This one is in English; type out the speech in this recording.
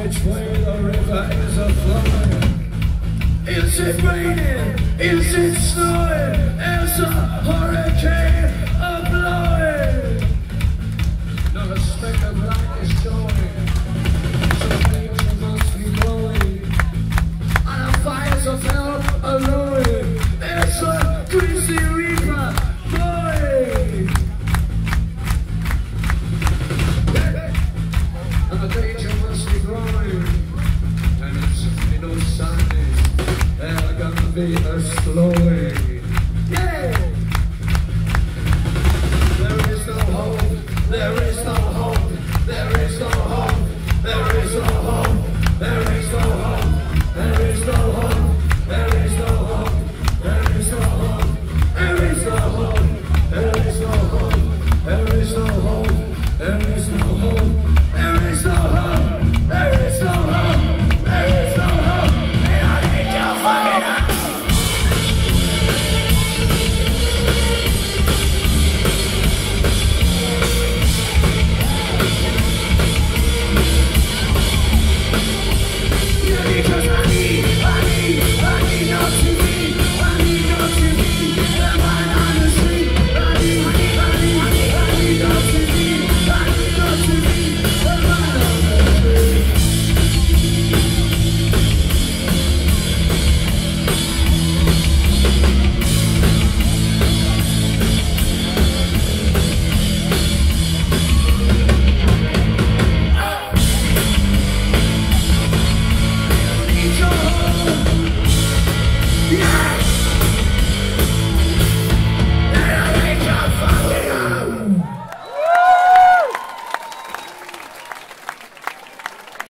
which way the river is a-flowing. Is it raining? Is it snowing? Is a hurricane a-blowing? Not a speck of light is showing, so nature must be glowing, and the fires of hell are lowing. It's a greasy reaper blowing, and the danger must be growing, and it's no signs they're gonna be a slowing.